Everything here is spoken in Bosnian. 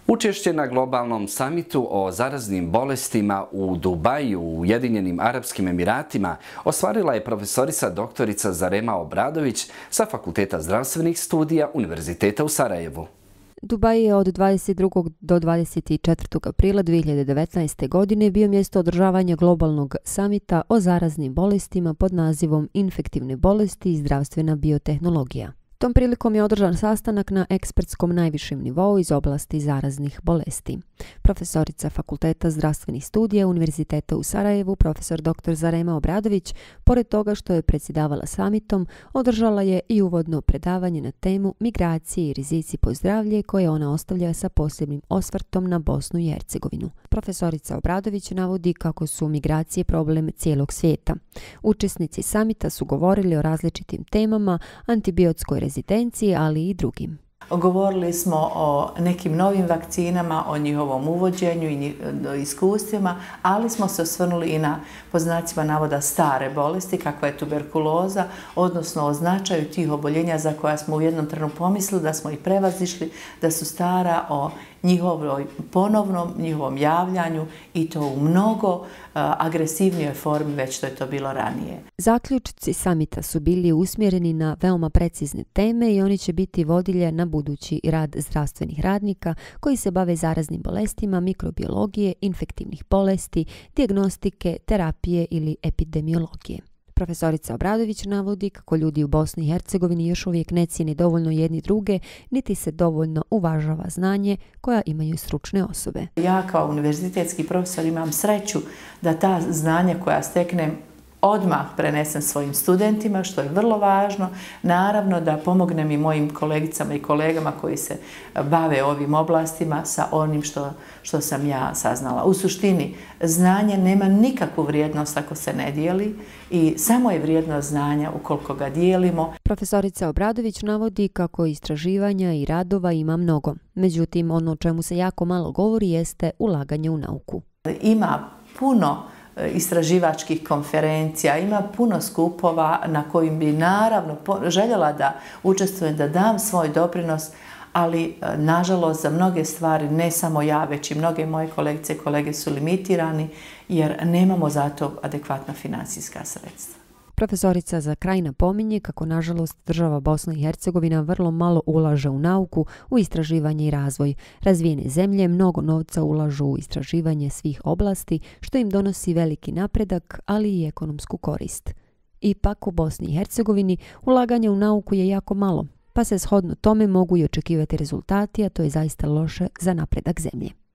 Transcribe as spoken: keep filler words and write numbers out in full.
Učešće na globalnom samitu o zaraznim bolestima u Dubaju u Ujedinjenim Arapskim Emiratima ostvarila je profesorica doktorica Zarema Obradović sa Fakulteta zdravstvenih studija Univerziteta u Sarajevu. Dubaj je od dvadeset drugog do dvadeset četvrtog aprila dvije hiljade devetnaeste. godine bio mjesto održavanja globalnog samita o zaraznim bolestima pod nazivom Infektivne bolesti i zdravstvena biotehnologija. Tom prilikom je održan sastanak na ekspertskom najvišem nivou iz oblasti zaraznih bolesti. Profesorica Fakulteta zdravstvenih studija Univerziteta u Sarajevu, profesor doktor Zarema Obradović, pored toga što je predsjedavala samitom, održala je i uvodno predavanje na temu migracije i rizici po zdravlje koje ona ostavlja sa posebnim osvrtom na Bosnu i Hercegovinu. Profesorica Obradović navodi kako su migracije problem cijelog svijeta. Učesnici samita su govorili o različitim temama, antibiotskoj rezistenciji, ali i drugim. Govorili smo o nekim novim vakcinama, o njihovom uvođenju i iskustvima, ali smo se osvrnuli i na, po znacima navoda, stare bolesti, kakva je tuberkuloza, odnosno o značaju tih oboljenja za koja smo u jednom trenu pomislili da smo ih prevazišli, da su stara, o njihovoj ponovnom, njihovom javljanju i to u mnogo uh, agresivnijoj formi već što je to bilo ranije. Zaključci samita su bili usmjereni na veoma precizne teme i oni će biti vodilje na budući rad zdravstvenih radnika koji se bave zaraznim bolestima, mikrobiologije, infektivnih bolesti, dijagnostike, terapije ili epidemiologije. Profesorica Obradović navodi kako ljudi u Bosni i Hercegovini još uvijek ne cijene dovoljno jedni druge, niti se dovoljno uvažava znanje koja imaju stručne osobe. Ja kao univerzitetski profesor imam sreću da ta znanja koja steknem odmah prenesem svojim studentima, što je vrlo važno. Naravno da pomognem i mojim kolegicama i kolegama koji se bave ovim oblastima sa onim što, što sam ja saznala. U suštini, znanje nema nikakvu vrijednost ako se ne dijeli i samo je vrijednost znanja ukoliko ga dijelimo. Profesorica Obradović navodi kako istraživanja i radova ima mnogo. Međutim, ono o čemu se jako malo govori jeste ulaganje u nauku. Ima puno istraživačkih konferencija, ima puno skupova na kojim bi naravno željela da učestvujem, da dam svoj doprinos, ali nažalost za mnoge stvari ne samo ja, već i mnoge moje kolegice i kolege su limitirani jer nemamo za to adekvatna financijska sredstva. Profesorica za kraj napominje kako nažalost država Bosna i Hercegovina vrlo malo ulaže u nauku, u istraživanje i razvoj. Razvijene zemlje mnogo novca ulažu u istraživanje svih oblasti, što im donosi veliki napredak, ali i ekonomsku korist. Ipak u Bosni i Hercegovini ulaganje u nauku je jako malo, pa se shodno tome mogu i očekivati rezultati, a to je zaista loše za napredak zemlje.